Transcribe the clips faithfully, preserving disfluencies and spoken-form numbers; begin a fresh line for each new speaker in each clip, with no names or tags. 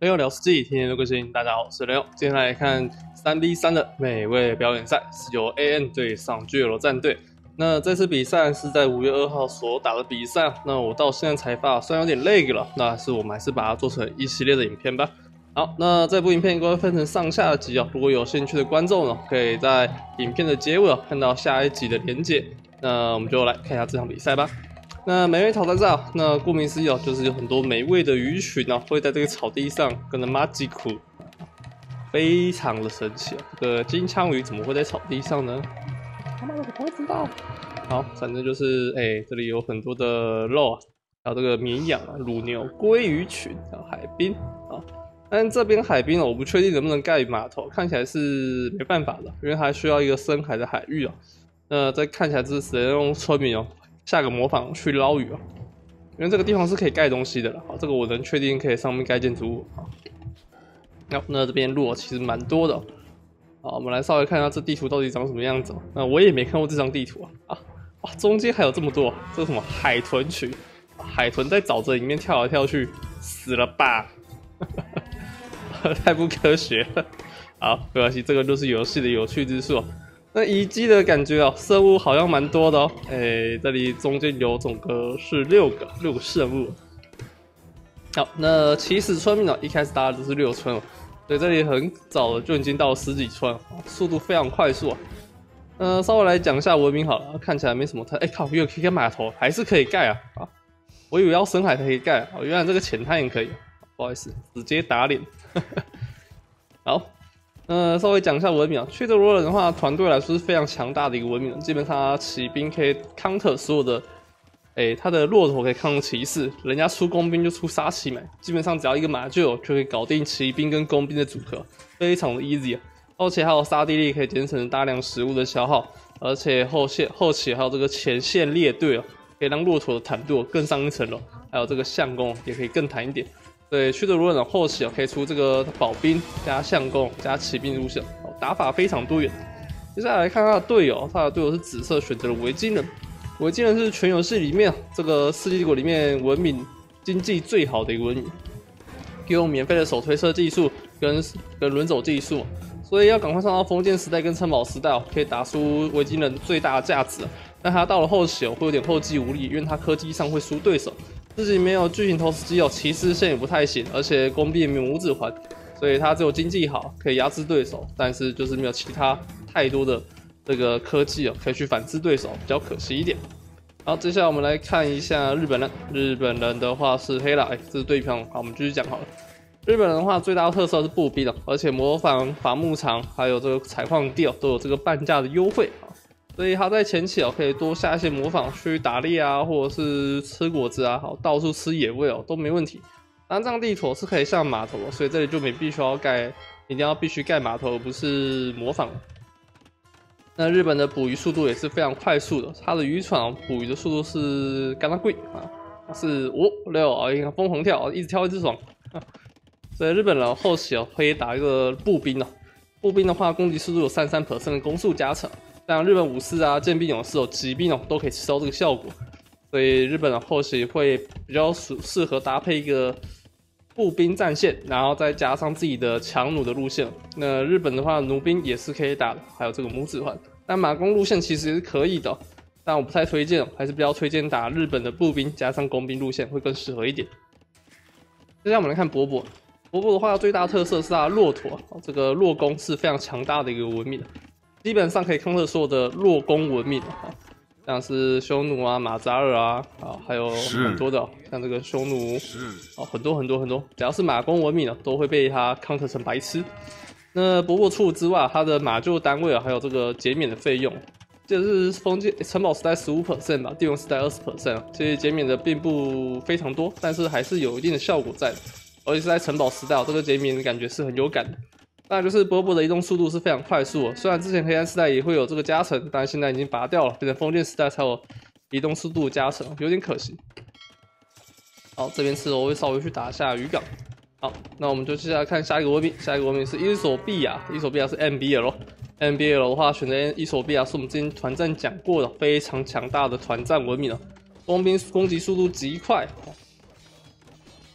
雷欧聊世纪，天天都更新。大家好，我是雷欧。今天来看三 v 三的美味表演赛，是由 A N 对上 G L 战队。那这次比赛是在五月二号所打的比赛，那我到现在才发，虽然有点 lag 了，那还是我们还是把它做成一系列的影片吧。好，那这部影片应该会分成上下集哦。如果有兴趣的观众呢，可以在影片的结尾、哦、看到下一集的连结。那我们就来看一下这场比赛吧。那美味挑战赛，那顾名思义哦，就是有很多美味的鱼群哦，会在这个草地上跟着马吉库，非常的神奇哦。这个金枪鱼怎么会在草地上呢？他妈的，我不知道。好，反正就是哎、欸，这里有很多的肉啊，还有这个绵羊啊、乳牛、鲑鱼群，还有海滨啊。但这边海滨哦，我不确定能不能盖码头，看起来是没办法的，因为它需要一个深海的海域哦。那再看起来这是只能用村民哦。下个模仿去捞鱼啊，因为这个地方是可以盖东西的了。好，这个我能确定可以上面盖建筑物。好，那那这边路其实蛮多的。好，我们来稍微看一下这地图到底长什么样子。那我也没看过这张地图啊。啊，哇，中间还有这么多，这是什么海豚群？海豚在沼泽里面跳来跳去，死了吧？太不科学了。好，没关系，这个就是游戏的有趣之处。那遗迹的感觉哦，生物好像蛮多的哦。哎、欸，这里中间有总个是六个六个生物。好，那起始村民呢，一开始大家都是六村哦，所以这里很早的就已经到了十几村，速度非常快速啊。呃，稍微来讲一下文明好了，看起来没什么太。哎、欸、靠，有可以盖码头，还是可以盖啊啊！我以为要深海才可以盖啊，原来这个浅滩也可以。不好意思，直接打脸。好。呃，稍微讲一下文明啊，屈德罗人的话，团队来说是非常强大的一个文明，基本上他骑兵可以 counter 所有的，诶，他的骆驼可以抗骑士，人家出工兵就出沙骑买，基本上只要一个马厩就可以搞定骑兵跟工兵的组合，非常的 easy 啊。而且还有沙地利可以节省大量食物的消耗，而且后线后期还有这个前线列队啊，可以让骆驼的坦度更上一层楼，还有这个相公也可以更弹一点。对，屈德罗人后期可以出这个保兵加相公加骑兵路线，打法非常多元。接下来看他的队友，他的队友是紫色选择了维京人，维京人是全游戏里面这个世纪帝国里面文明经济最好的一个文明，用免费的手推车技术跟跟轮走技术，所以要赶快上到封建时代跟城堡时代，可以打出维京人最大的价值。但他到了后期会有点后继无力，因为他科技上会输对手。自己没有巨型投石机哦，骑士线也不太行，而且弓兵也没有拇指环，所以他只有经济好，可以压制对手，但是就是没有其他太多的这个科技哦，可以去反制对手，比较可惜一点。好，接下来我们来看一下日本人，日本人的话是黑啦，哎，这是对标，好，我们继续讲好了。日本人的话最大的特色是步兵哦，而且模仿伐木场还有这个采矿地哦，都有这个半价的优惠。所以他在前期哦，可以多下一些模仿去打猎啊，或者是吃果子啊，好到处吃野味哦，都没问题。当然这样地图是可以上码头的，所以这里就没必须要盖，一定要必须盖码头，而不是模仿。那日本的捕鱼速度也是非常快速的，它的渔船捕鱼的速度是干拉贵啊，是五六啊，一个疯狂跳，一直跳一直爽。所以日本人后期哦可以打一个步兵哦，步兵的话攻击速度有 百分之三十三 的攻速加成。像日本武士啊、剑兵勇士哦、骑兵哦，都可以吃到这个效果，所以日本的后期会比较适合搭配一个步兵战线，然后再加上自己的强弩的路线。那日本的话，弩兵也是可以打的，还有这个拇指环。但马弓路线其实也是可以的、哦，但我不太推荐，还是比较推荐打日本的步兵加上工兵路线会更适合一点。接下来我们来看伯伯，伯伯的话最大特色是它的骆驼，这个骆弓是非常强大的一个文明。基本上可以抗特所有的弱弓文明啊，像是匈奴啊、马扎尔啊，啊，还有很多的、哦，像这个匈奴，哦，很多很多很多，只要是马弓文明啊，都会被他抗特成白痴。那伯伯除此之外，他的马厩单位啊，还有这个减免的费用，这是封建城堡时代 百分之十五 吧，地王时代 百分之二十 啊，其实减免的并不非常多，但是还是有一定的效果在的，而且是在城堡时代、哦，这个减免的感觉是很有感的。当然就是伯伯的移动速度是非常快速的，虽然之前黑暗时代也会有这个加成，但是现在已经拔掉了，变成封建时代才有移动速度加成，有点可惜。好，这边是我会稍微去打一下渔港。好，那我们就接下来看下一个文明，下一个文明是伊索比亚，伊索比亚是 M B L。M B L 的话，选择伊索比亚是我们之前团战讲过的非常强大的团战文明了，工兵攻击速度极快。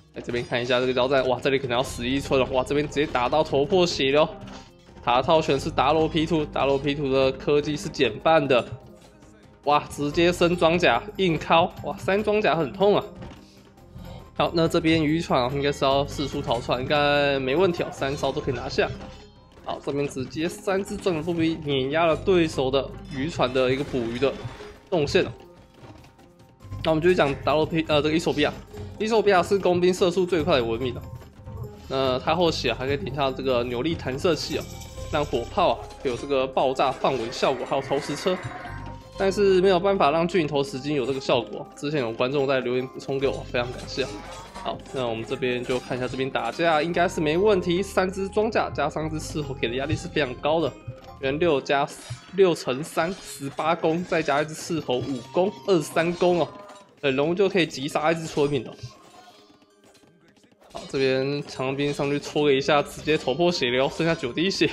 来这边看一下这个交战，哇，这里可能要死一村了，哇，这边直接打到头破血流。塔套选是达罗 P 二， 达罗 P 二 的科技是减半的，哇，直接升装甲硬敲，哇，三装甲很痛啊。好，那这边渔船、哦、应该是要四处逃窜，应该没问题哦，三艘都可以拿下。好，这边直接三只重甲步兵碾压了对手的渔船的一个捕鱼的动线了。那我们继续讲达罗 P 呃这个伊索比亚，伊索比亚是工兵射速最快的文明的。那它后期啊还可以点下这个扭力弹射器啊，让火炮啊有这个爆炸范围效果，还有投石车，但是没有办法让巨型投石机有这个效果。之前有观众在留言补充给我，非常感谢。好，那我们这边就看一下这边打架，应该是没问题。三只装甲加上只斥候给的压力是非常高的，原六加六乘三，十八攻，再加一只斥候五攻，二十三攻哦。很容易就可以击杀一只村民了。好，这边长兵上去戳了一下，直接头破血流，剩下九滴血。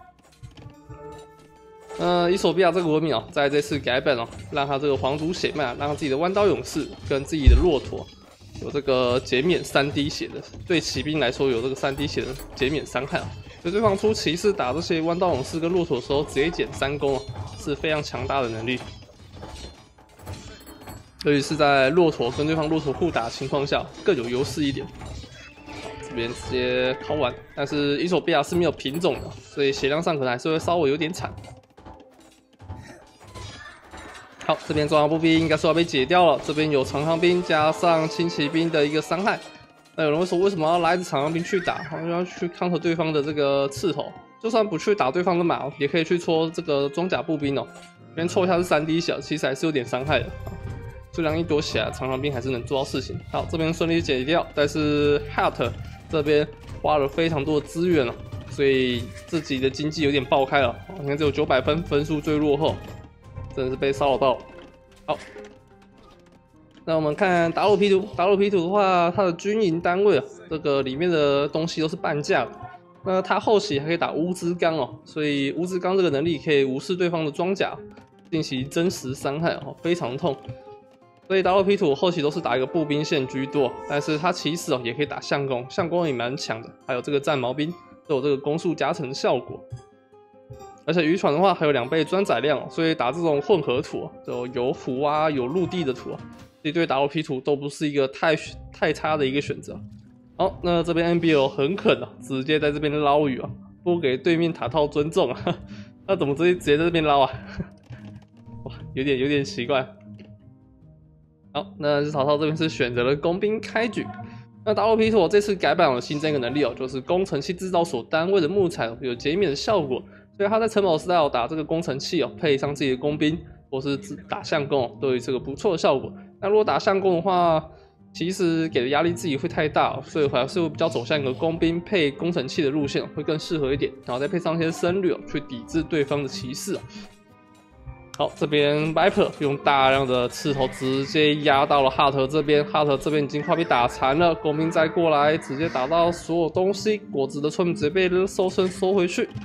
呃，伊索比亚这个文明哦，在这次改版哦，让他这个皇族血脉，让他自己的弯刀勇士跟自己的骆驼有这个减免三滴血的，对骑兵来说有这个三滴血的减免伤害啊。所以对方出骑士打这些弯刀勇士跟骆驼的时候，直接减三攻哦，是非常强大的能力。尤其是在骆驼跟对方骆驼互打的情况下，更有优势一点。这边直接敲完，但是伊索比亚是没有品种的，所以血量上可能还是会稍微有点惨。好，这边重甲步兵应该是要被解掉了，这边有长枪兵加上轻骑兵的一个伤害。那有人会说，为什么要拉一支长枪兵去打？好像要去抗衡对方的这个斥候，就算不去打对方的马，也可以去戳这个装甲步兵哦。这边戳一下是三滴血，其实还是有点伤害的。数量一多起来，长枪兵还是能做到事情。好，这边顺利解掉，但是 Hart 这边花了非常多的资源了，所以自己的经济有点爆开了。你看只有九百分，分数最落后，真的是被骚扰到了。好，那我们看达鲁 P 二，达鲁 P 二的话，它的军营单位啊，这个里面的东西都是半价的。那它后期还可以打乌兹钢哦，所以乌兹钢这个能力可以无视对方的装甲，进行真实伤害哦，非常痛。所以达洛 P 二后期都是打一个步兵线居多，但是它其实哦也可以打相攻，相攻也蛮强的，还有这个战矛兵都有这个攻速加成的效果。而且渔船的话还有两倍装载量哦，所以打这种混合土，就有湖啊有陆地的土啊，所以对达洛 P 二都不是一个太太差的一个选择。好，那这边 N B L 很狠啊，直接在这边捞鱼啊，不给对面塔套尊重啊，那怎么直接直接在这边捞啊？哇，有点有点奇怪。好，那日草套这边是选择了工兵开局。那达洛 P 二这次改版了新增一个能力哦，就是工程器制造所单位的木材有减免的效果，所以他在城堡时代打这个工程器哦，配上自己的工兵或是打相攻哦，都有这个不错的效果。那如果打相攻的话，其实给的压力自己会太大哦，所以还是会比较走向一个工兵配工程器的路线会更适合一点，然后再配上一些僧侣哦，去抵制对方的骑士哦。好，这边 Viper 用大量的刺头直接压到了哈特这边，哈特这边已经快被打残了，工兵再过来直接打到所有东西，果子的村民直接被收身收回去。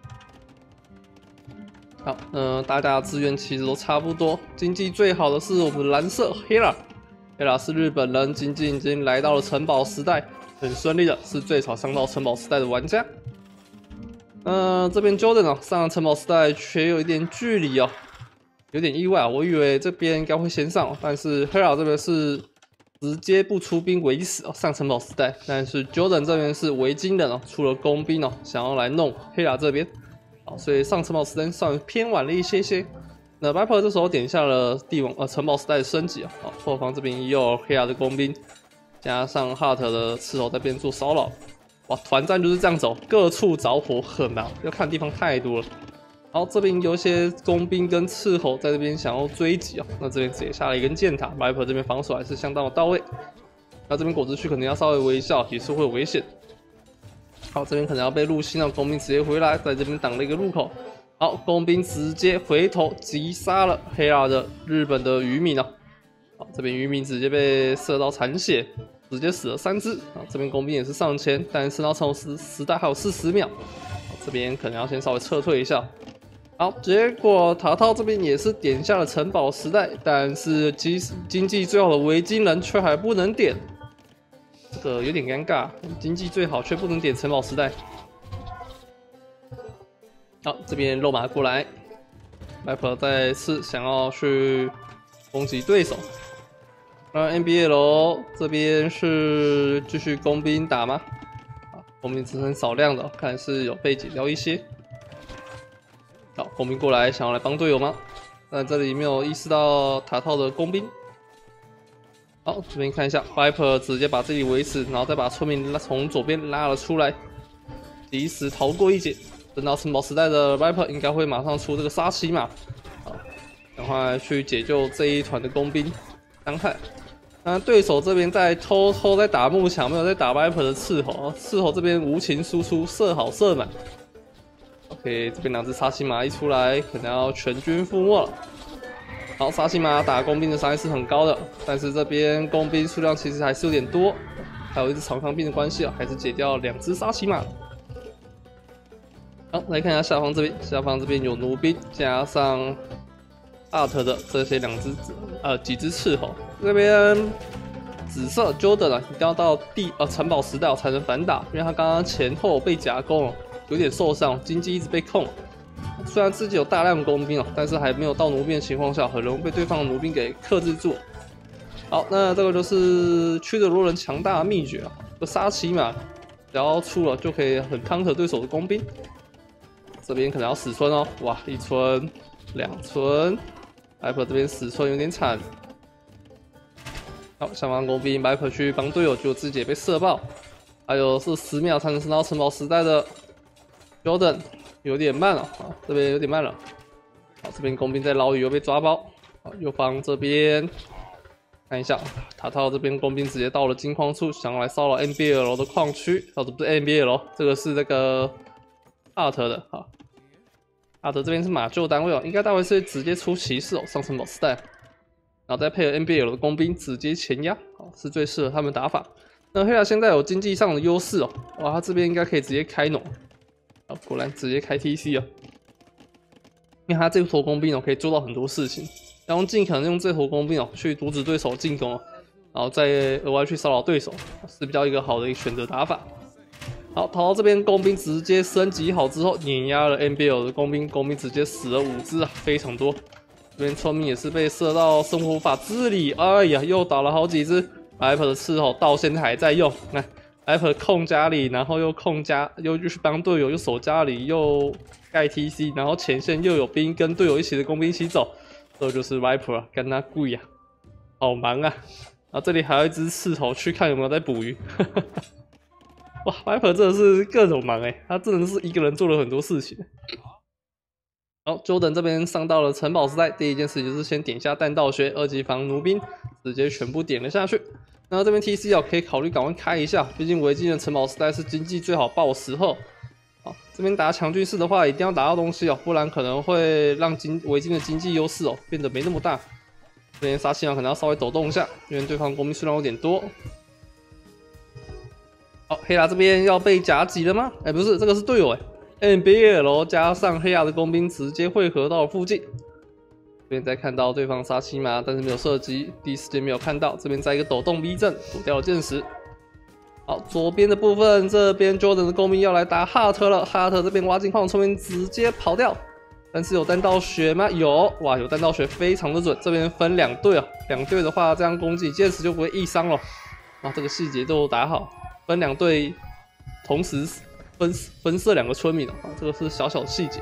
好，嗯、呃，大家的资源其实都差不多，经济最好的是我们的蓝色 Hera，Hera 是日本人，经济已经来到了城堡时代，很顺利的是最少上到城堡时代的玩家。嗯、呃，这边 Jordan 啊，上了城堡时代却有一点距离哦。有点意外啊，我以为这边应该会先上，但是 Hera 这边是直接不出兵为死哦，上城堡时代。但是 Jordan 这边是维京人哦，出了工兵哦，想要来弄 Hera 这边，好，所以上城堡时代稍微偏晚了一些些。那 Viper 这时候点下了帝王呃城堡时代的升级啊，好，后方这边也有 Hera 的工兵，加上 Hart 的斥候在边做骚扰，哇，团战就是这样走，各处着火很忙，要看地方太多了。好，这边有一些工兵跟斥候在这边想要追击啊，那这边直接下了一根箭塔 ，Viper 这边防守还是相当的到位。那这边果子区可能要稍微微笑，也是会有危险。好，这边可能要被入侵了，工兵直接回来，在这边挡了一个入口。好，工兵直接回头击杀了黑拉的日本的渔民啊。好，这边渔民直接被射到残血，直接死了三只。啊，这边工兵也是上前，但是到城堡时时代还有四十秒，好，这边可能要先稍微撤退一下。好，结果塔套这边也是点下了城堡时代，但是经经济最好的维京人却还不能点， 这个有点尴尬，经济最好却不能点城堡时代。好，这边肉马过来 ，Viper 再次想要去攻击对手。那 N B L 这边是继续工兵打吗？啊，工兵只剩少量的，看来是有被解掉一些。好，工兵过来想要来帮队友吗？但这里没有意识到塔套的工兵。好，这边看一下 ，Viper 直接把这里围死，然后再把村民从左边拉了出来，及时逃过一劫。等到城堡时代的 Viper 应该会马上出这个杀骑马，好，赶快去解救这一团的工兵伤害。那对手这边在偷偷在打幕墙，没有在打 Viper 的斥候，斥候这边无情输出，射好射满。OK， 这边两只杀骑马一出来，可能要全军覆没了。好，杀骑马打工兵的伤害是很高的，但是这边工兵数量其实还是有点多，还有一只长枪兵的关系啊，还是解掉两只杀骑马。好，来看一下下方这边，下方这边有弩兵加上 Art 的这些两只呃几只斥候，这边紫色 Jordan 啊，一定要到地呃城堡时代才能反打，因为他刚刚前后被夹攻，有点受伤，经济一直被控。虽然自己有大量工兵哦，但是还没有到弩兵的情况下，很容易被对方的弩兵给克制住。好，那这个就是驱得罗人强大的秘诀啊，这杀骑马只要出了就可以很康可对手的工兵。这边可能要死村哦，哇，一村、两村 ，Viper 这边死村有点惨。好，下方工兵 Viper 去帮队友，结果自己也被射爆。还有是十秒才能升到城堡时代的 Jordan， 有点慢了啊，这边有点慢了。好，这边工兵在捞鱼又被抓包。好，右方这边看一下，塔套这边工兵直接到了金矿处，想要来骚扰 N B L 的矿区。哦，这不是 N B L， 这个是那个 Art 的哈。Art 这边是马厩单位哦，应该大概是直接出骑士哦，上城堡时代，然后再配合 N B L 的工兵直接前压，好，是最适合他们打法。那黑亚现在有经济上的优势哦，哇，他这边应该可以直接开农，啊，果然直接开 T C 啊，因为他这坨工兵哦可以做到很多事情，然后尽可能用这坨工兵哦去阻止对手进攻，然后再额外去骚扰对手，是比较一个好的一个选择打法。好，逃到这边工兵直接升级好之后，碾压了 N B L 的工兵，工兵直接死了五只啊，非常多。这边村民也是被射到生活无法自理，哎呀，又倒了好几只。Viper 的斥候到现在还在用，看 Viper 控家里，然后又控家，又去帮队友，又守家里，又盖 T C， 然后前线又有兵跟队友一起的工兵一起走，这就是 Viper 啊，跟他贵啊，好忙啊。然后这里还有一只斥候，去看有没有在捕鱼。哇 ，Viper 真的是各种忙哎、欸，他真的是一个人做了很多事情。好 ，Jordan 这边上到了城堡时代，第一件事就是先点下弹道学，二级防弩兵，直接全部点了下去。那这边 T C 哦，可以考虑赶快开一下，毕竟维京的城堡时代是经济最好爆的时候。好，这边打强军事的话，一定要打到东西哦，不然可能会让经维京的经济优势哦变得没那么大。这边杀气王可能要稍微抖动一下，因为对方工兵数量有点多。好，黑牙这边要被夹击了吗？哎、欸，不是，这个是队友哎 ，N B L 加上黑牙的工兵直接汇合到了附近。这边再看到对方杀骑马，但是没有射击，第一时间没有看到。这边在一个抖动 V 阵躲掉了箭石。好，左边的部分，这边 Jordan 的工兵要来打 Hart 了 ，Hart 这边挖金矿村民直接跑掉，但是有弹道血吗？有，哇，有弹道血，非常的准。这边分两队啊，两队的话，这样攻击箭石就不会易伤了。啊，这个细节都打好。分两队，同时分分射两个村民啊，这个是小小的细节。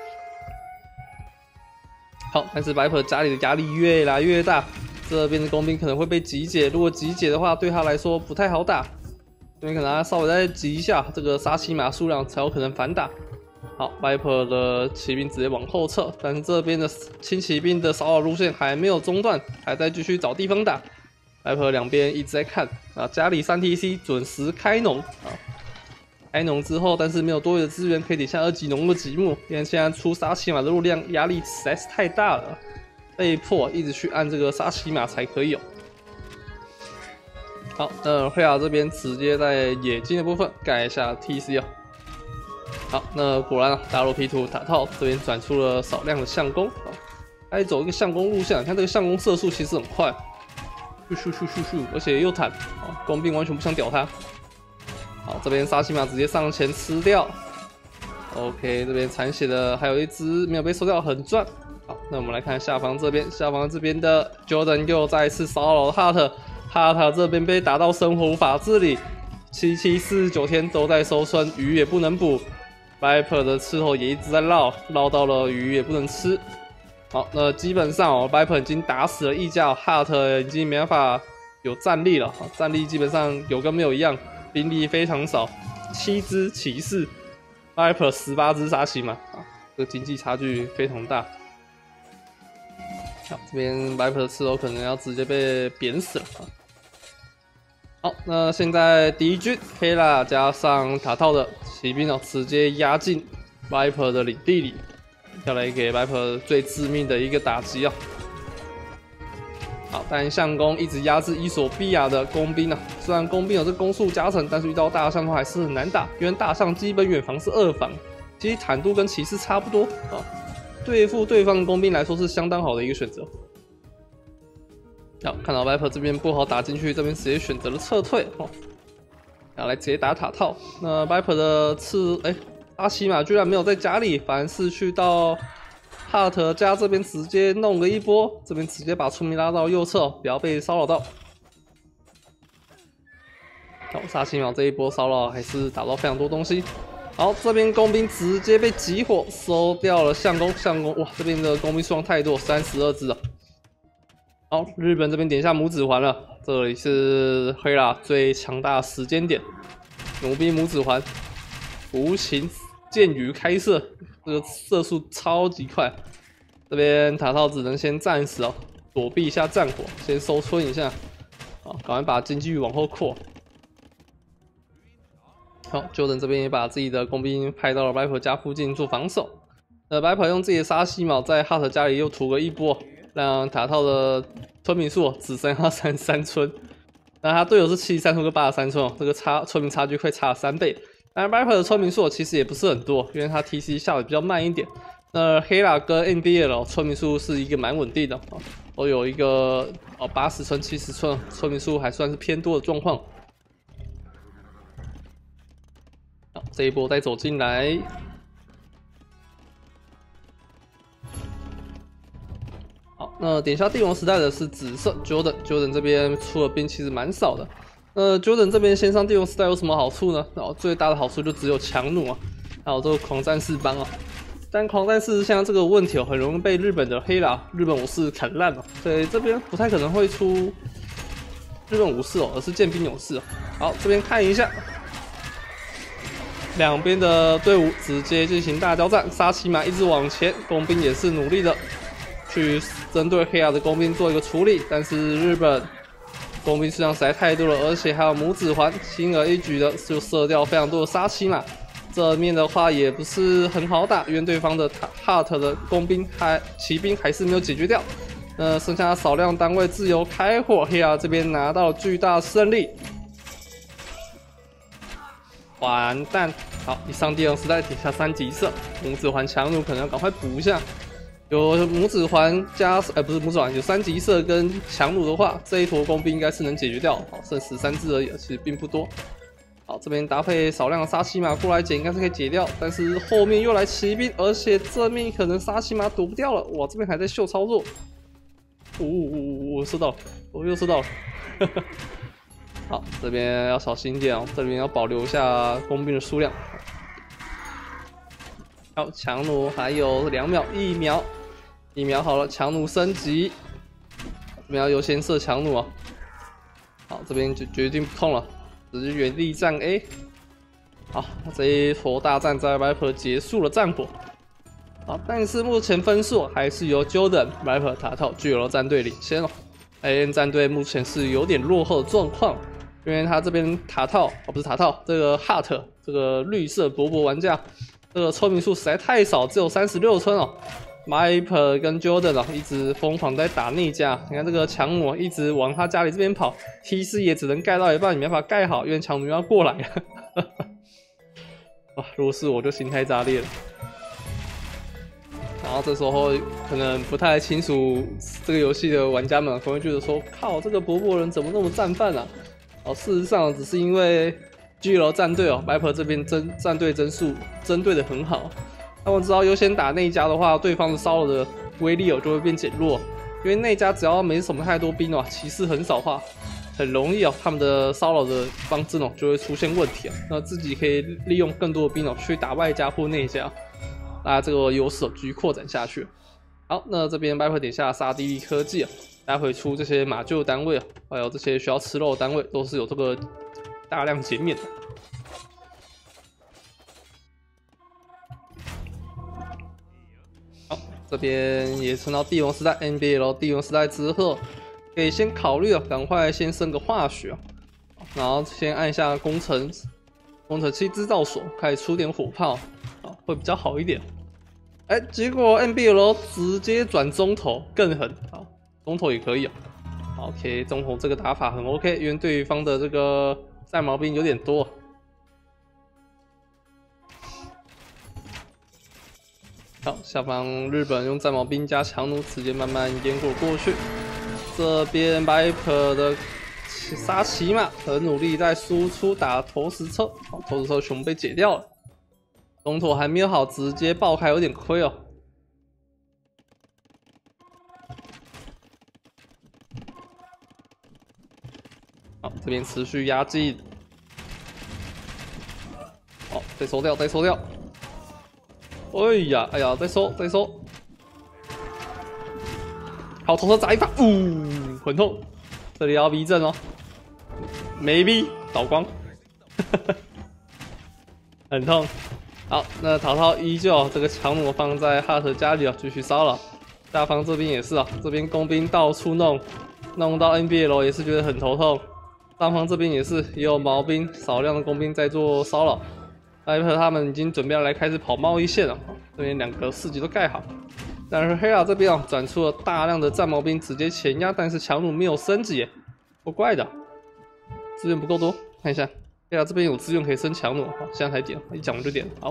好，但是 Viper 家里的压力越来越大，这边的工兵可能会被集结。如果集结的话，对他来说不太好打。这边可能要稍微再集一下，这个杀骑马数量才有可能反打。好 ，Viper 的骑兵直接往后撤，但是这边的轻骑兵的骚扰路线还没有中断，还在继续找地方打。Viper 两边一直在看啊，家里三 T C 准时开农啊，开农之后，但是没有多余的资源可以点下二级农的积木，因为现在出杀骑马的路量压力实在是太大了，被迫一直去按这个杀骑马才可以有。好，那黑亚这边直接在野金的部分盖一下 T C 啊。好，那果然啊，大陆 P 图塔套这边转出了少量的相攻啊，还走一个相攻路线，你看这个相攻射速其实很快。 咻咻咻咻咻，而且又坦，哦，工兵完全不想屌他。好，这边沙琪玛直接上前吃掉。OK， 这边残血的还有一只没有被收掉，很赚。好，那我们来看下方这边，下方这边的 Jordan 又再一次骚扰 Hart，Hart 这边被打到生活无法自理，七七四十九天都在收春，鱼也不能捕 ，Viper 的刺头也一直在绕，绕到了鱼也不能吃。好，那基本上哦 ，Viper 已经打死了异教 ，Hart 已经没办法有战力了，战力基本上有跟没有一样，兵力非常少，七只骑士 ，Viper 十八只沙琪玛，啊，这个经济差距非常大。好，这边 Viper 的刺头可能要直接被扁死了啊。好，那现在敌军黑拉加上塔套的骑兵哦，直接压进 Viper 的领地里，要来给 Viper 最致命的一个打击啊！好，但相公一直压制伊索比亚的工兵啊，虽然工兵有这攻速加成，但是遇到大象的话还是很难打，因为大象基本远防是二防，其实坦度跟骑士差不多啊，对付对方的工兵来说是相当好的一个选择。好，看到 Viper 这边不好打进去，这边直接选择了撤退哦，然后来直接打塔套。那 Viper 的刺，哎、欸，阿奇玛居然没有在家里，反而是去到 Hart 家这边直接弄了一波，这边直接把村民拉到右侧，不要被骚扰到。好，沙奇玛这一波骚扰还是打到非常多东西。好，这边工兵直接被集火收掉了相公，相公哇，这边的工兵数量太多，三十二只啊。好，日本这边点下拇指环了，这里是黑拉最强大的时间点，弩兵拇指环，无情箭雨开射，这个射速超级快。这边塔套只能先暂时哦躲避一下战火，先收村一下，好，赶快把经济域往后扩。好 ，Jordan 这边也把自己的工兵派到了 Viper 家附近做防守。呃 ，Viper 用自己的沙西矛在 Hart 家里又屠了一波。让塔套的村民数只剩下三十三村，那他队友是七十三村跟八十三村哦，这个差村民差距会差了三倍。但 Viper 的村民数其实也不是很多，因为他 T C 下的比较慢一点。那黑拉跟 N B L 村民数是一个蛮稳定的哦，都有一个哦八十村、七十村，村民数还算是偏多的状况。好，这一波再走进来。好，那点下帝王时代的是紫色 Jordan，Jordan Jordan 这边出的兵其实蛮少的。那 Jordan 这边先上帝王时代有什么好处呢？然后最大的好处就只有强弩啊，还有这个狂战士帮啊。但狂战士现在这个问题哦，很容易被日本的黑拉、日本武士砍烂了，所以这边不太可能会出日本武士哦，而是剑兵勇士。好，这边看一下。两边的队伍直接进行大交战，沙琪玛一直往前，工兵也是努力的去针对黑亚的工兵做一个处理，但是日本工兵数量实在太多了，而且还有拇指环，轻而易举的就射掉非常多的沙琪玛。这面的话也不是很好打，因为对方的 Hart 的工兵还骑兵还是没有解决掉，那剩下少量单位自由开火，黑亚这边拿到巨大胜利。完蛋！好，一上帝王时代点下三级色，拇指环强弩可能要赶快补一下。有拇指环加，呃不是拇指环，有三级色跟强弩的话，这一坨工兵应该是能解决掉。好，剩十三只而已，其实并不多。好，这边搭配少量的沙琪玛过来解，应该是可以解掉。但是后面又来骑兵，而且这面可能沙琪玛躲不掉了。哇，这边还在秀操作。呜呜呜！我射到了，我又射到了。好，这边要小心一点哦，这边要保留一下工兵的数量。好，强弩还有两秒，一秒，一秒好了，强弩升级，这边要优先射强弩啊。好，这边就决定不控了，只是原地站 A。好，这一坨大战在 Viper 结束了战果。好，但是目前分数还是由 Jordan、Viper、塔套、巨龙战队领先哦。A N 战队目前是有点落后的状况。因为他这边塔套哦不是塔套，这个 Hart 这个绿色博博玩家，这个村民数实在太少，只有三十六村哦。Viper 跟 Jordan 哦一直疯狂在打内家，你看这个强弩一直往他家里这边跑 ，T 四也只能盖到一半，你没办法盖好，因为强弩要过来了。哇，如果是我就心态炸裂了。 然后这时候可能不太清楚这个游戏的玩家们可能会觉得说，靠，这个博博人怎么那么战犯啊？哦，事实上只是因为 G L 战队哦 ，Viper 这边针战队帧数针对的很好，他们知道优先打内家的话，对方的骚扰的威力哦就会变减弱，因为内家只要没什么太多兵哦，骑士很少的话，很容易哦，他们的骚扰的方阵哦就会出现问题啊。那自己可以利用更多的兵哦去打外家或内家，那这个优势哦继续扩展下去。好，那这边 Viper 点下沙地利科技啊，待会出这些马厩单位啊，还有这些需要吃肉的单位，都是有这个大量减免的。好，这边也升到帝王时代 N B L 帝王时代之后，可以先考虑啊，赶快先升个化学啊，然后先按下工程工程器制造所，开始出点火炮啊，会比较好一点。哎，结果 N B L 直接转中投更狠啊，中投也可以啊。OK， 中投这个打法很 OK， 因为对方的这个战矛兵有点多。好，下方日本用战矛兵加强弩直接慢慢淹过过去。这边 Viper 的沙骑马很努力在输出打投石车，好，投石车熊被解掉了。中投还没有好，直接爆开，有点亏哦。好，这边持续压制。好，再收掉，再收掉。哎呀，哎呀，再收，再收。好，从头砸一发，呜，很痛。这里要 V 阵哦，没 V 倒光，很痛。好，那陶陶依旧这个强弩放在哈特家里啊，继续骚扰。下方这边也是啊，这边工兵到处弄，弄到 N B L 也是觉得很头痛。上方这边也是，也有毛兵，少量的工兵在做骚扰。Viper 他们已经准备要来开始跑贸易线了，这边两个四级都盖好。但是黑亚这边啊，转出了大量的战矛兵，直接前压，但是强弩没有升级耶，怪怪的，资源不够多。看一下，黑亚这边有资源可以升强弩，好，现在才点，一讲我就点，好。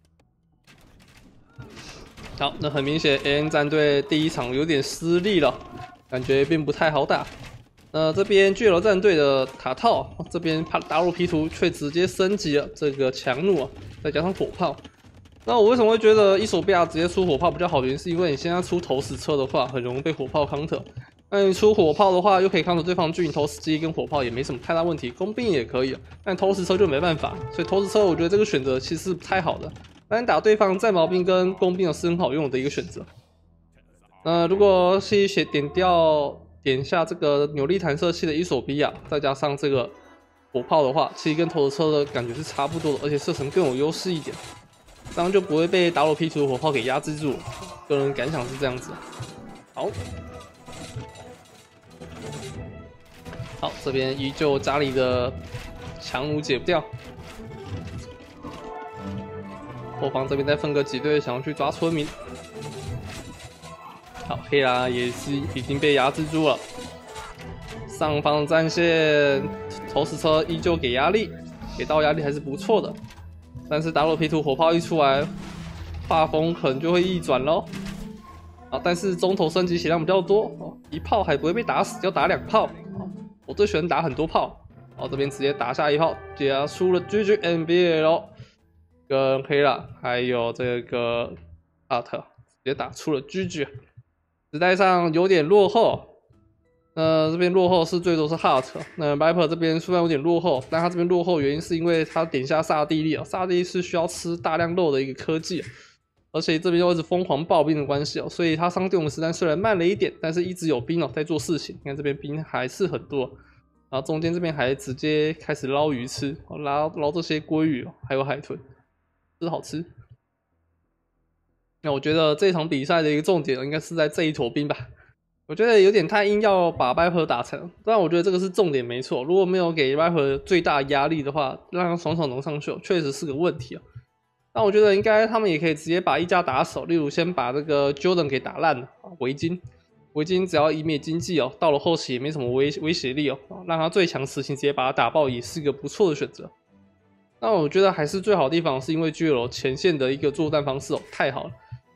好，那很明显 A N 战队第一场有点失利了，感觉并不太好打。那这边巨楼战队的塔套，这边怕打入 P 图却直接升级了这个强弩啊，再加上火炮。那我为什么会觉得伊索比亚直接出火炮比较好？原因是因为你现在出投石车的话，很容易被火炮 counter。那你出火炮的话，又可以 counter 对方巨型投石机跟火炮，也没什么太大问题。工兵也可以，但投石车就没办法。所以投石车我觉得这个选择其实是不太好的。但打对方战矛兵跟工兵是很好用的一个选择。那如果是写点掉点下这个扭力弹射器的伊索比亚，再加上这个火炮的话，其实跟投石车的感觉是差不多的，而且射程更有优势一点。这样就不会被打裸 P 图的火炮给压制住，个人感想是这样子。好，好，这边依旧家里的强弩解不掉，后方这边再分个几队，想要去抓村民。好，黑拉也是已经被压制住了，上方战线投石车依旧给压力，给到压力还是不错的。但是打裸 P 图火炮一出来，画风可能就会逆转咯。啊，但是中投升级血量比较多，哦，一炮还不会被打死，要打两炮。哦，我最喜欢打很多炮。哦，这边直接打下一炮，结束了 G G N B L 跟黑拉，还有这个阿特，直接打出了 G G。时代上有点落后。那这边落后是最多是 Hart， 那 Viper 这边虽然有点落后，但他这边落后原因是因为他点下萨地利啊，萨地利是需要吃大量肉的一个科技，而且这边又是疯狂爆兵的关系哦，所以他上帝王时代虽然慢了一点，但是一直有兵哦在做事情。你看这边兵还是很多，然后中间这边还直接开始捞鱼吃，捞捞这些鲑鱼还有海豚，吃好吃。那我觉得这场比赛的一个重点应该是在这一坨兵吧。我觉得有点太硬要把 Viper 打成，但我觉得这个是重点没错。如果没有给 Viper 最大压力的话，让他爽爽能上去，确实是个问题啊。但我觉得应该他们也可以直接把一家打手，例如先把这个 Jordan 给打烂了，围巾，围巾只要以灭经济哦，到了后期也没什么威威胁力哦，让他最强时期直接把他打爆也是个不错的选择。那我觉得还是最好的地方是因为 G L 前线的一个作战方式哦太好了。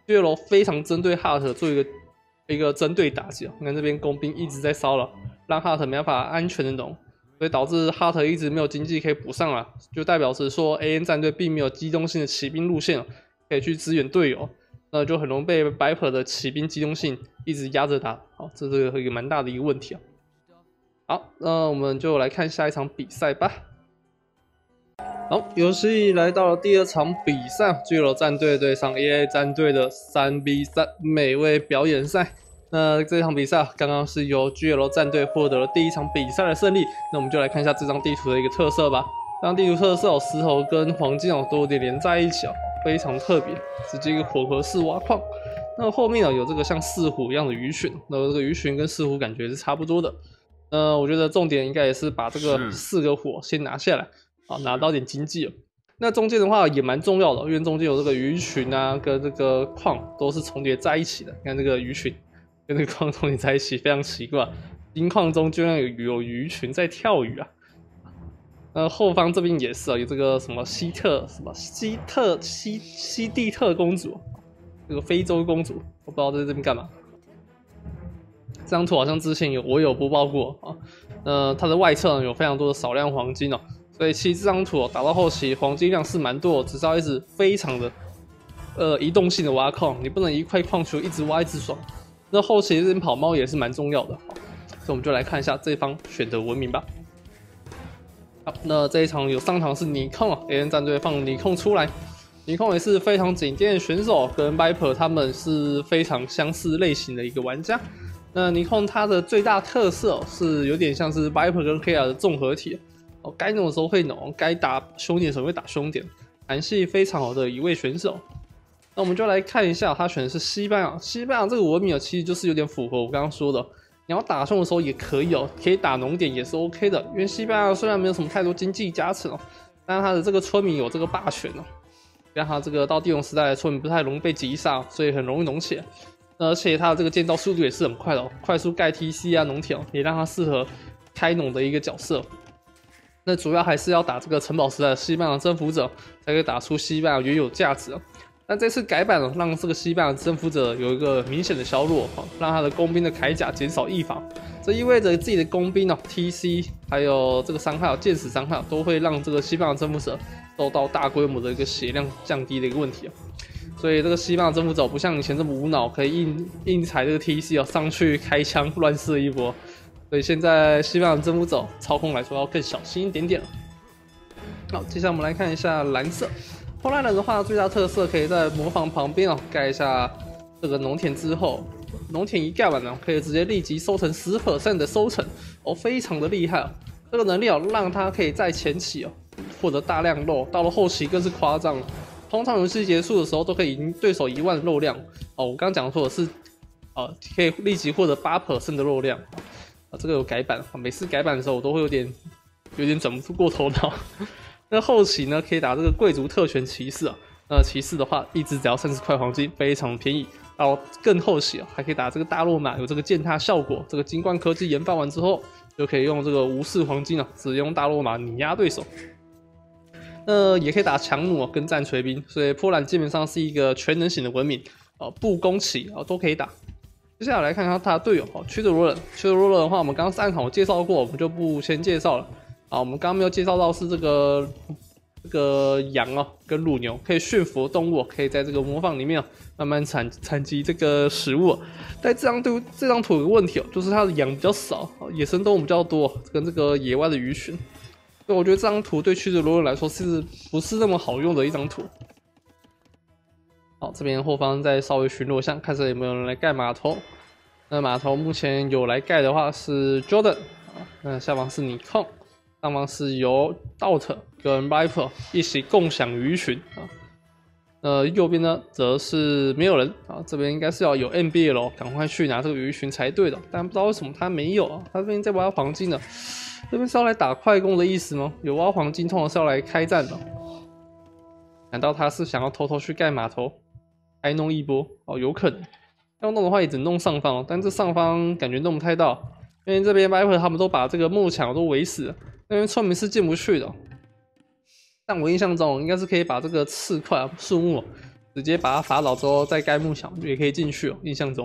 G L 非常针对 Heart 做一个一个针对打击哦。你看这边工兵一直在骚扰，让 Heart 没办法安全的农，所以导致 Heart 一直没有经济可以补上来，就代表着说 A N 战队并没有机动性的骑兵路线可以去支援队友，那就很容易被 Viper 的骑兵机动性一直压着打。好，这是一个蛮大的一个问题啊。好，那我们就来看下一场比赛吧。好，游戏来到了第二场比赛 ，G L 战队对上 A I 战队的三 v 三美味表演赛。那这场比赛刚刚是由 G L 战队获得了第一场比赛的胜利。那我们就来看一下这张地图的一个特色吧。这张地图特色哦，石头跟黄金哦都有点连在一起哦，非常特别，直接一个混合式挖矿。那后面哦有这个像四虎一样的鱼群，那这个鱼群跟四虎感觉是差不多的。呃，我觉得重点应该也是把这个四个虎先拿下来。好，拿到点经济了。那中间的话也蛮重要的，因为中间有这个鱼群啊，跟这个矿都是重叠在一起的。你看这个鱼群跟这个矿重叠在一起，非常奇怪。金矿中居然有有鱼群在跳鱼啊！呃，后方这边也是啊，有这个什么希特什么希特希希蒂特公主，这个非洲公主，我不知道在这边干嘛。这张图好像之前有我有播报过啊。呃，它的外侧呢有非常多的少量黄金哦。所以其实这张图哦，打到后期黄金量是蛮多的，只是要一直非常的呃移动性的挖矿，你不能一块矿球一直挖一直爽。那后期这边跑猫也是蛮重要的，所以我们就来看一下这一方选的文明吧。好，那这一场有上场是尼控啊 ，A N 战队放尼控出来，尼控也是非常顶尖的选手，跟 Viper 他们是非常相似类型的一个玩家。那尼控它的最大特色哦，是有点像是 Viper 跟 K R 的综合体。哦，该弄的时候会弄，该打凶点的时候会打凶点，弹性非常好的一位选手。那我们就来看一下，他选的是西班牙。西班牙这个文明其实就是有点符合我刚刚说的，你要打凶的时候也可以哦，可以打农点也是 OK 的。因为西班牙虽然没有什么太多经济加成哦，但是他的这个村民有这个霸权哦，让他这个到地龙时代的村民不太容易被击杀，所以很容易农起来。而且他的这个建造速度也是很快的哦，快速盖 T C 啊农田哦，也让他适合开农的一个角色。那主要还是要打这个城堡时代的西班牙征服者，才可以打出西班牙原有价值。但这次改版了，让这个西班牙征服者有一个明显的削弱，让他的工兵的铠甲减少一防。这意味着自己的工兵哦 ，T C 还有这个伤害、剑矢伤害都会让这个西班牙征服者受到大规模的一个血量降低的一个问题。所以这个西班牙征服者不像以前这么无脑，可以硬硬踩这个 T C 哦上去开枪乱射一波。所以现在西班牙征服者操控来说要更小心一点点了。好，接下来我们来看一下蓝色。后来人的话，最大特色可以在磨坊旁边哦盖一下这个农田之后，农田一盖完呢，可以直接立即收成 百分之十 的收成哦，非常的厉害哦。这个能力哦，让它可以在前期哦获得大量肉，到了后期更是夸张了。通常游戏结束的时候都可以赢对手一万的肉量哦。我刚刚讲错的是，呃，可以立即获得 百分之八 的肉量。啊，这个有改版，每次改版的时候我都会有点有点转不过头脑。那后期呢，可以打这个贵族特权骑士啊，那骑士的话，一只只要三十块黄金，非常便宜。到更后期啊，还可以打这个大落马，有这个践踏效果。这个金冠科技研发完之后，就可以用这个无视黄金啊，只用大落马碾压对手。那也可以打强弩跟战锤兵，所以波兰基本上是一个全能型的文明啊，步弓骑啊都可以打。接下来来看看他的队友哦，屈德罗人。屈德罗人的话，我们刚刚上场我介绍过，我们就不先介绍了。啊，我们刚刚没有介绍到是这个这个羊哦，跟乳牛可以驯服动物，可以在这个磨坊里面慢慢产产集这个食物。但这张图这张图有个问题哦，就是它的羊比较少，野生动物比较多，跟这个野外的鱼群。所以我觉得这张图对屈德罗人来说是不是那么好用的一张图？好，这边后方再稍微巡逻一下，看看有没有人来盖码头。那码头目前有来盖的话是 Jordan 啊，那下方是尼控，上方是由 Dot 跟 Viper 一起共享鱼群啊。呃，右边呢则是没有人啊，这边应该是要有 M B L， 赶快去拿这个鱼群才对的，但不知道为什么他没有啊，他这边在挖黄金呢，这边是要来打快攻的意思吗？有挖黄金通常是要来开战的，难道他是想要偷偷去盖码头？挨弄一波哦，有可能要弄的话也只弄上方，但这上方感觉弄不太到，因为这边 Viper 他们都把这个木墙都围死了，那边村民是进不去的。但我印象中应该是可以把这个刺块啊树木直接把它伐倒之后再盖木墙也可以进去哦，印象中。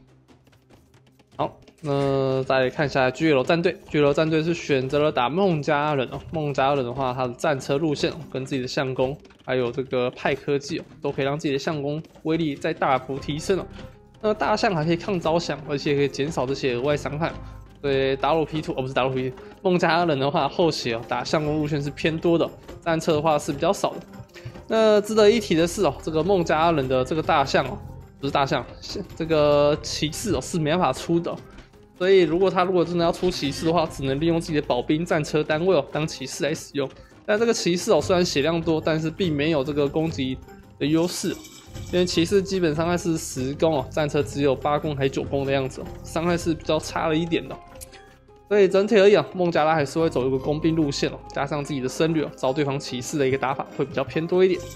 好，那再来看一下 G L 战队 ，G L 战队是选择了打孟加人哦。孟加人的话，他的战车路线哦，跟自己的相公，还有这个派科技哦，都可以让自己的相公威力再大幅提升哦。那大象还可以抗招降，而且可以减少这些额外伤害。所以达鲁皮图哦，不是达鲁皮图，孟加人的话，后期哦打相公路线是偏多的，战车的话是比较少的。那值得一提的是哦，这个孟加人的这个大象哦，不是大象，这个骑士哦是没办法出的，所以如果他如果真的要出骑士的话，只能利用自己的保兵战车单位哦当骑士来使用。但这个骑士哦虽然血量多，但是并没有这个攻击的优势，因为骑士基本伤害是十攻哦，战车只有八攻还九攻的样子哦，伤害是比较差了一点的。所以整体而言，孟加拉还是会走一个工兵路线哦，加上自己的僧侣哦，找对方骑士的一个打法会比较偏多一点。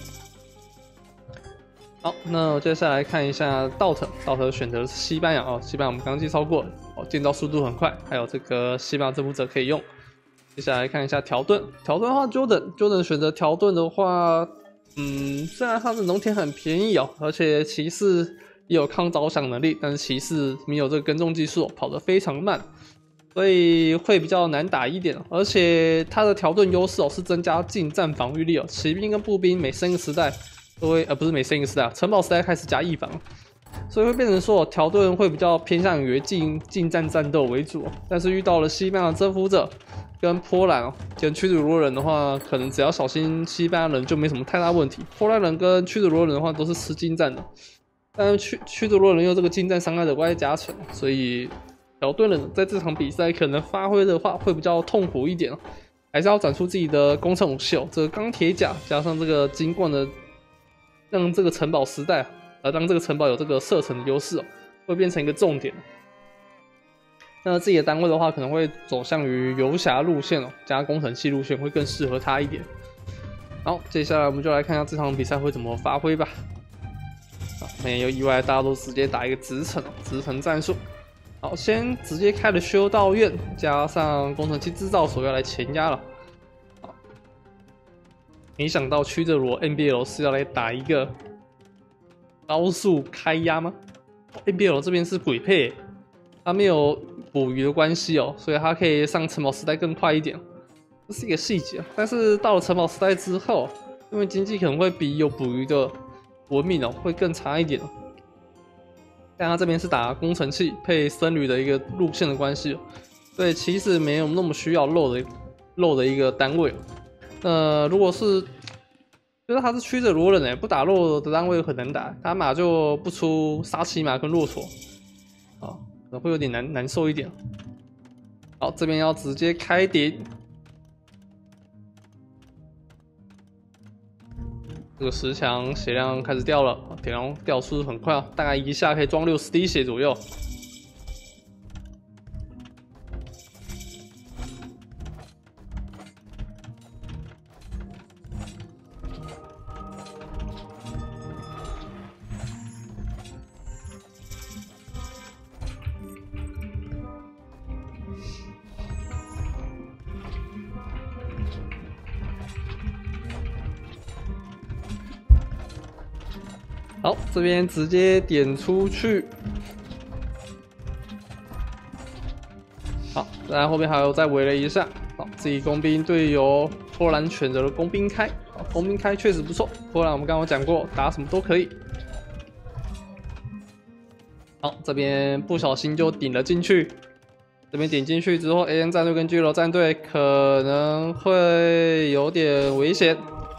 好，那我接下来看一下 Dot，Dot 选择的是西班牙哦，西班牙我们刚介绍过哦，建造速度很快，还有这个西班牙征服者可以用。接下来看一下条顿，条顿的话 ，Jordan，Jordan 选择条顿的话，嗯，虽然他的农田很便宜哦，而且骑士也有抗招降能力，但是骑士没有这个跟踪技术，跑得非常慢。所以会比较难打一点，而且它的条顿优势哦是增加近战防御力哦，骑兵跟步兵每升一个时代都会，呃不是每升一个时代，城堡时代开始加翼防，所以会变成说条顿会比较偏向于近近战战斗为主，但是遇到了西班牙征服者跟波兰哦，跟驱逐罗人的话，可能只要小心西班牙人就没什么太大问题，波兰人跟驱逐罗人的话都是吃近战的，但是驱驱逐罗人用这个近战伤害的外加成，所以。条顿人在这场比赛可能发挥的话会比较痛苦一点，还是要展出自己的攻城武器哦。这个钢铁甲加上这个金冠的，让这个城堡时代，呃，让这个城堡有这个射程的优势哦，会变成一个重点。那自己的单位的话，可能会走向于游侠路线哦，加工程器路线会更适合他一点。好，接下来我们就来看一下这场比赛会怎么发挥吧。啊，没有意外，大家都直接打一个直城哦，直城战术。好，先直接开了修道院，加上工程器制造所要来前压了。好，没想到曲折罗 N B L 是要来打一个高速开压吗 ？N B L 这边是鬼配，它没有捕鱼的关系哦，所以它可以上城堡时代更快一点，这是一个细节。但是到了城堡时代之后，因为经济可能会比有捕鱼的文明哦会更差一点。但他这边是打工程器配僧侣的一个路线的关系，所以其实没有那么需要肉的肉的一个单位。呃，如果是就是他是驱着罗人哎，不打肉的单位很难打，他马就不出沙琪马跟骆驼，啊，可能会有点难难受一点。好，这边要直接开点。这个石墙血量开始掉了，血量掉速度很快啊，大概一下可以装六十滴血左右。好，这边直接点出去。好，然后后面还有再围了一下。好，自己工兵队友波兰选择了工兵开，好，工兵开确实不错。波兰我们刚刚讲过，打什么都可以。好，这边不小心就顶了进去。这边点进去之后 ，A N 战队跟 G L 战队可能会有点危险。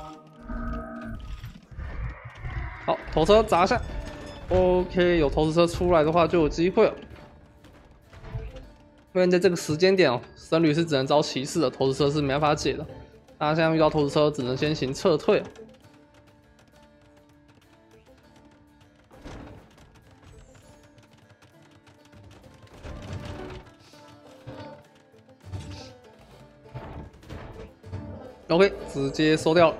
好，投车砸下 ，OK， 有投石车出来的话就有机会了。因为在这个时间点哦，僧侣是只能招骑士的，投石车是没办法解的。大家现在遇到投石车，只能先行撤退。OK， 直接收掉了。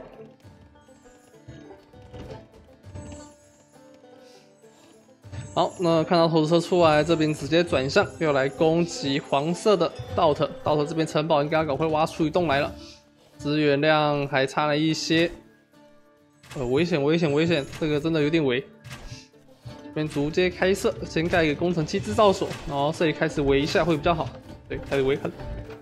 好，那看到投石车出来，这边直接转向，又来攻击黄色的 Dot。Dot 这边城堡应该搞会挖出一栋来了，资源量还差了一些。 呃，危险危险危险，这个真的有点危。这边直接开设，先盖一个工程器制造所，然后这里开始围一下会比较好。对，开始围很。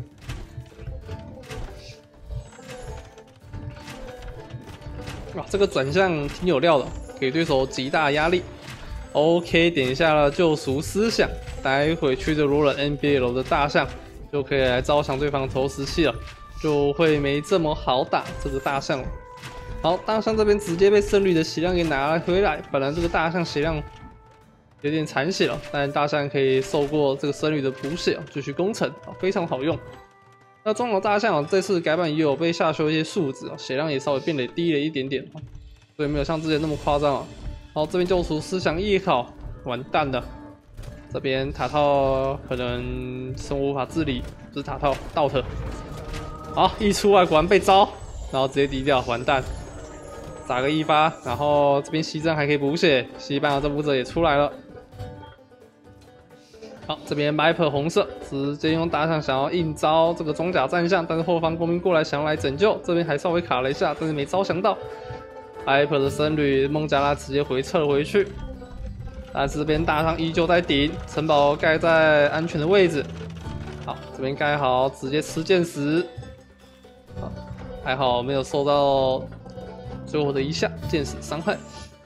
哇，这个转向挺有料的，给对手极大压力。OK， 点下了救赎思想，待会去的罗了 N B L 的大象，就可以来招降对方投石器了，就会没这么好打这个大象了。好，大象这边直接被僧侣的血量给拿回来，本来这个大象血量有点残血了，但大象可以受过这个僧侣的补血，继续攻城，非常好用。那中老大象这次改版也有被下修一些数值，血量也稍微变得低了一点点，所以没有像之前那么夸张啊。好，这边救赎思想一好，完蛋了。这边塔套可能生物无法治理，不是塔套，倒特。好，一出来果然被招，然后直接低掉，完蛋。打个一发，然后这边西征还可以补血，西班牙征服者也出来了。好，这边 Viper 红色直接用大象想要硬招这个装甲战象，但是后方工兵过来想要来拯救，这边还稍微卡了一下，但是没招降到。Viper 的僧侣孟加拉直接回撤了回去，但是这边大象依旧在顶，城堡盖在安全的位置。好，这边盖好，直接吃箭石。好，还好没有受到最后的一下箭矢伤害。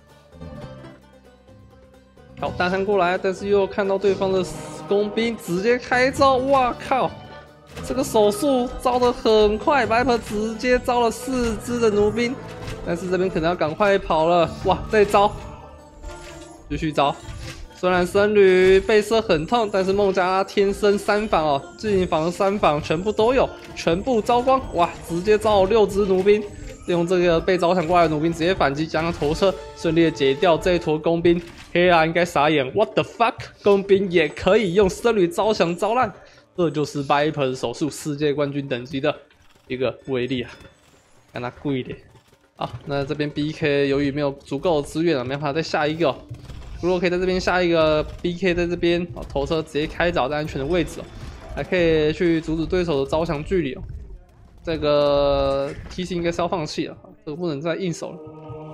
好，大象过来，但是又看到对方的工兵直接开招，哇靠！这个手速招得很快 ，Viper 直接招了四只的弩兵，但是这边可能要赶快跑了，哇！再招，继续招。虽然僧侣被射很痛，但是孟加拉天生三防哦，近防、三防全部都有，全部招光，哇！直接招了六只弩兵。利用这个被招降过来的弩兵直接反击，加上头车，顺利的解掉这一坨工兵。黑拉应该傻眼 ，What the fuck？ 工兵也可以用僧侣招降招烂，这就是 Viper 的手速世界冠军等级的一个威力啊！看他贵一点。好，那这边 B K 由于没有足够的资源啊，没办法再下一个、哦。如果可以在这边下一个 B K 在这边，哦，头车直接开凿在安全的位置哦，还可以去阻止对手的招降距离哦。这个 T C 应该是要放弃了，这个不能再硬手了。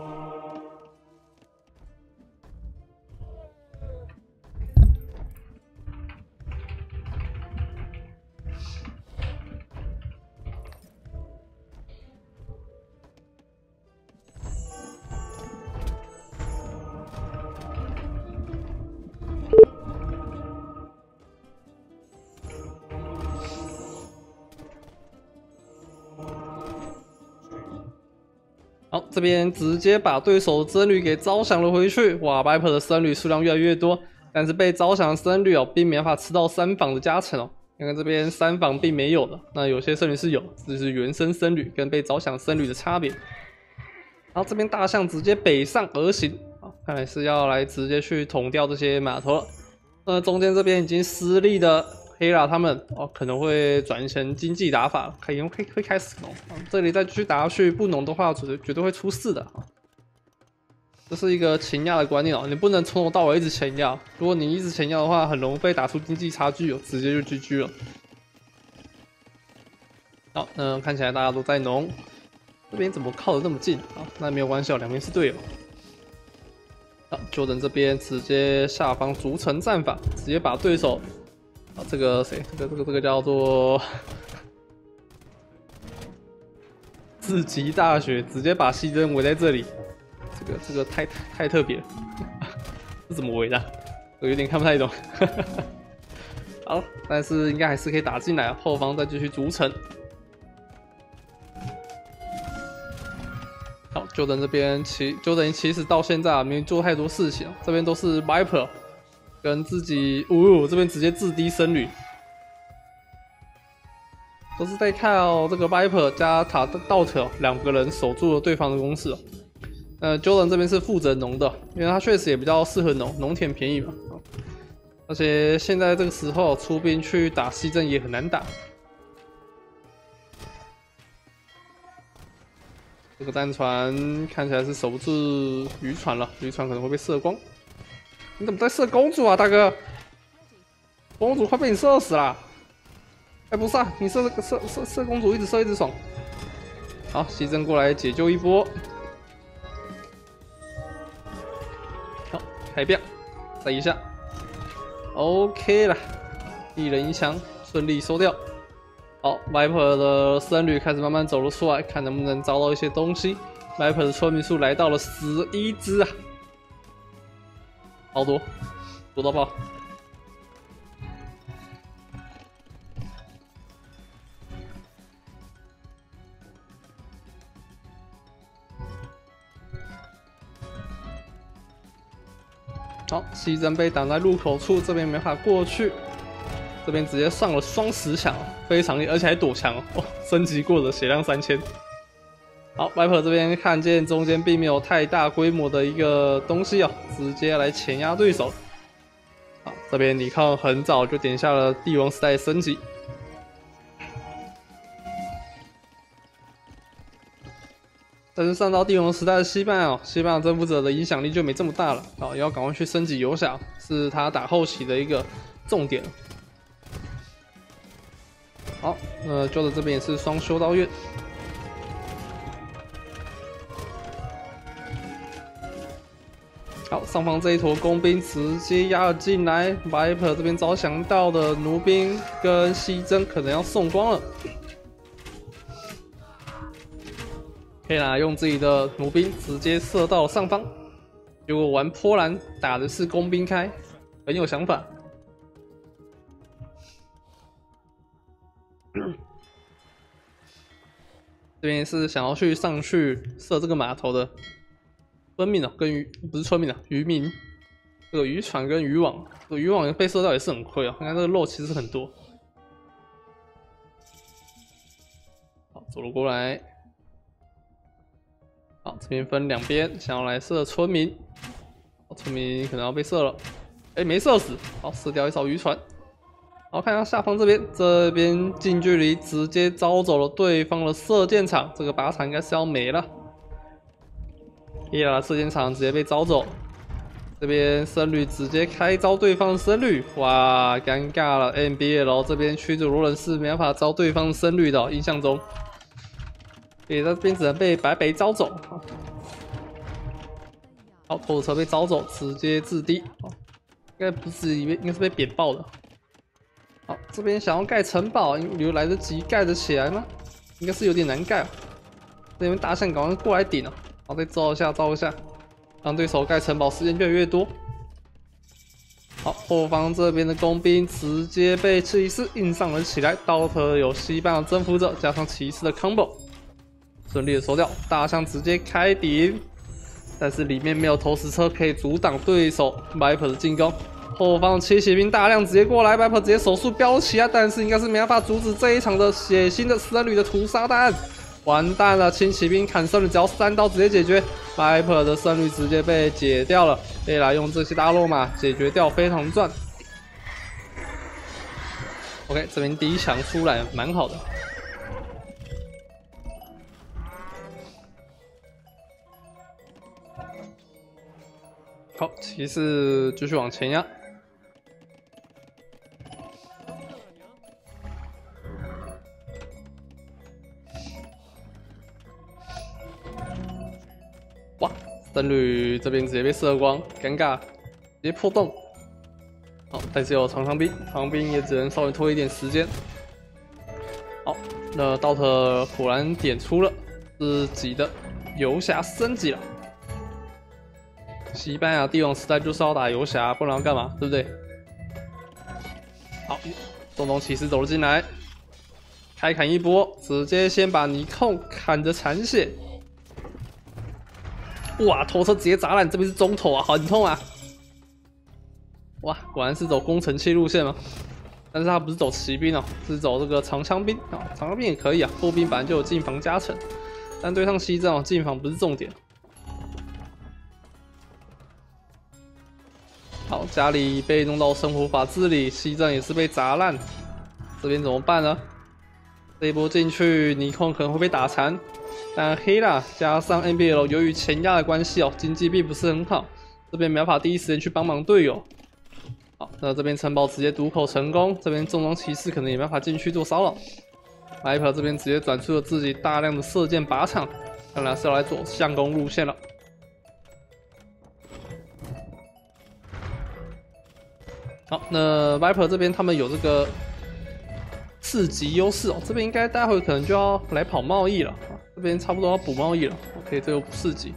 好，这边直接把对手的僧侣给招降了回去。哇 ，Viper 的僧侣数量越来越多，但是被招降的僧侣哦，并没办法吃到三防的加成哦。看看这边三防并没有的，那有些僧侣是有，这就是原生僧侣跟被招降僧侣的差别。然后这边大象直接北上而行，好，看来是要来直接去捅掉这些码头了。那中间这边已经失利的黑拉他们哦，可能会转成经济打法，可能会会开始农、哦。这里再继续打下去，不农的话，绝对绝对会出事的啊、哦！这是一个前压的观念哦，你不能从头到尾一直前压，如果你一直前压的话，很容易被打出经济差距哦，直接就 G G 了。好，那看起来大家都在农，这边怎么靠得这么近啊？那没有关系哦，两边是队友。好，就等这边直接下方逐城战法，直接把对手。啊，这个谁？这个这个这个叫做自极大学，直接把西征围在这里。这个这个太太特别了，是怎么围的？我有点看不太懂。好，但是应该还是可以打进来，后方再继续逐城。好，就等这边其就等于其实到现在啊，没做太多事情，这边都是 Viper。跟自己，哦，这边直接制低僧侣，都是在靠这个 Viper 加塔道特两个人守住了对方的攻势。呃 ，Jordan 这边是负责农的，因为他确实也比较适合农，农田便宜嘛。而且现在这个时候出兵去打西征也很难打。这个战船看起来是守不住渔船了，渔船可能会被射光。你怎么在射公主啊，大哥？公主快被你射死了！哎，不是啊，你射射射射公主，一直射一直爽。好，西征过来解救一波。 开标，再一下 ，OK 了，一人一枪，顺利收掉。好 ，Viper 的僧侣开始慢慢走了出来，看能不能招到一些东西。Viper 的村民数来到了十一只啊，好多，多到爆。 好，西征被挡在入口处，这边没法过去，这边直接上了双十强，非常厉害，而且还躲墙哦，升级过的血量三千。好 ，Viper 这边看见中间并没有太大规模的一个东西哦，直接来前压对手。好，这边你看很早就点下了帝王时代升级。 但是上到帝王时代的西班牙、哦，西班牙征服者的影响力就没这么大了啊、哦，也要赶快去升级游侠，是他打后期的一个重点。好，那 Joe 的这边也是双修道院。好，上方这一坨工兵直接压了进来 ，Viper 这边早想到的弩兵跟西征可能要送光了。 可以啦，用自己的弩兵直接射到上方。结果玩波兰打的是工兵开，很有想法。这边是想要去上去射这个码头的村民哦，跟渔不是村民啊，渔民。这个渔船跟渔网，这个渔网被射到也是很亏哦。你看这个肉其实很多。好，走了过来。 好，这边分两边，想要来射村民，村民可能要被射了，哎、欸，没射死，好，射掉一艘渔船。好，看一下下方这边，这边近距离直接招走了对方的射箭场，这个靶场应该是要没了。耶啦，射箭场直接被招走，这边僧侣直接开招对方的僧侣，哇，尴尬了 ，N B L 这边驱逐罗人是没办法招对方的僧侣的、哦，印象中。 所以这边只能被白白招走。好，拖车被招走，直接制敌。应该不是，应该是被扁爆的。好，这边想要盖城堡，有来得及盖得起来吗？应该是有点难盖。这边大象赶快过来顶哦，好，再招一下，招一下，让对手盖城堡时间越来越多。好，后方这边的工兵直接被骑士硬上了起来。刀头有西班牙征服者加上骑士的 combo。 顺利的收掉，大象直接开顶，但是里面没有投石车可以阻挡对手 Viper 的进攻。后方七骑兵大量直接过来 ，Viper 直接手速飙起来，但是应该是没办法阻止这一场的血腥的僧侣的屠杀弹。完蛋了，轻骑兵砍僧侣只要三刀直接解决 ，Viper 的僧侣直接被解掉了。可以来用这些大肉马解决掉，非常赚。OK， 这边第一强出来蛮好的。 好，骑士继续往前压。哇，僧侣这边直接被射光，尴尬，直接破洞。好，但是有长枪兵，长兵也只能稍微拖一点时间。好，那道特果然点出了自己的游侠升级了。 西班牙帝王时代就是要打游侠，不然要干嘛？对不对？好，中东骑士走了进来，开砍一波，直接先把尼控砍着残血。哇，头车直接砸烂，这边是中头啊，很痛啊！哇，果然是走攻城器路线嘛。但是他不是走骑兵哦，是走这个长枪兵啊，长枪兵也可以啊，步兵本来就有近防加成，但对上西征哦，近防不是重点。 好，家里被弄到生活法治里，西藏也是被砸烂，这边怎么办呢？这一波进去，尼控可能会被打残，但黑啦加上 N B L 由于前压的关系哦，经济并不是很好，这边没办法第一时间去帮忙队友。好，那这边城堡直接堵口成功，这边重装骑士可能也没办法进去做骚扰。Viper 这边直接转出了自己大量的射箭靶场，看来是要来走相攻路线了。 好，那 Viper 这边他们有这个四级优势哦，这边应该待会可能就要来跑贸易了啊，这边差不多要补贸易了。OK， 这个四级。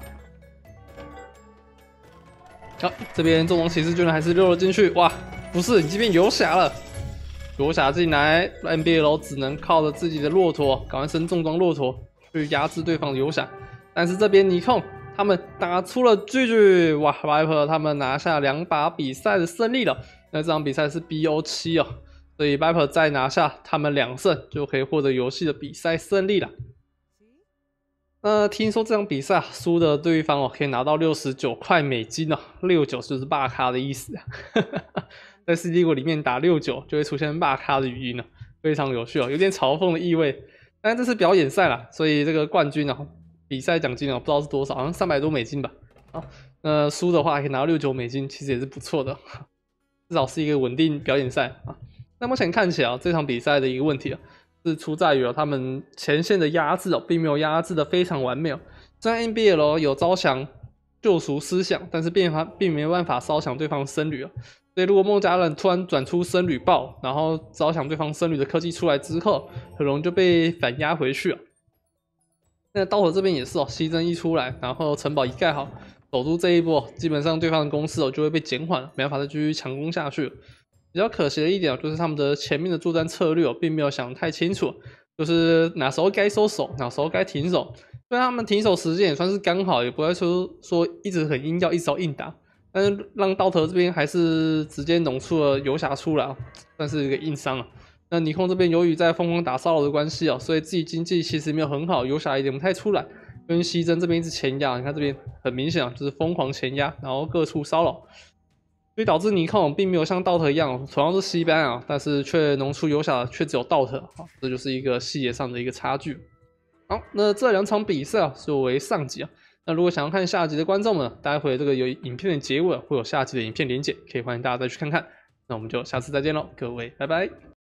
好，这边重装骑士居然还是溜了进去，哇！不是，你这边游侠了，游侠进来 ，N B L 只能靠着自己的骆驼，赶快升重装骆驼去压制对方的游侠。但是这边尼控他们打出了 G G， 哇 ！Viper 他们拿下两把比赛的胜利了。那这场比赛是 B O 七 哦，所以 Viper 再拿下他们两胜，就可以获得游戏的比赛胜利了。那听说这场比赛输的对方哦，可以拿到六十九块美金哦，六九就是霸咖的意思啊。在 C D 国里面打六九就会出现霸咖的语音了，非常有趣哦，有点嘲讽的意味。但这是表演赛啦，所以这个冠军啊，比赛奖金啊，不知道是多少，好像三百多美金吧。啊，那输的话还可以拿到六九美金，其实也是不错的，至少是一个稳定表演赛啊。那目前看起来啊，这场比赛的一个问题啊。是出在于、哦、他们前线的压制哦，并没有压制的非常完美哦。虽然 N B L 有招降救赎思想，但是并并没有办法烧降对方僧侣哦。所以如果梦家人突然转出僧侣爆，然后招降对方僧侣的科技出来之后，很容易就被反压回去了。那刀头这边也是哦，牺牲一出来，然后城堡一盖好，守住这一波，基本上对方的攻势哦就会被减缓了，没办法再继续强攻下去了。比较可惜的一点就是他们的前面的作战策略、哦、并没有想得太清楚，就是哪时候该收手，哪时候该停手。虽然他们停手时间也算是刚好，也不会说说一直很硬要一直要硬打，但是让刀头这边还是直接弄出了游侠出来，算是一个硬伤啊。那尼控这边由于在疯狂打骚扰的关系哦，所以自己经济其实没有很好，游侠也点不太出来。跟西征这边一直前压，你看这边很明显啊，就是疯狂前压，然后各处骚扰。所以导致尼控并没有像道特一样，同样是西班牙，但是却弄出游侠却只有道特，这就是一个细节上的一个差距。好，那这两场比赛啊，作为上集啊，那如果想要看下集的观众们，待会这个有影片的结尾会有下集的影片连结，可以欢迎大家再去看看。那我们就下次再见喽，各位，拜拜。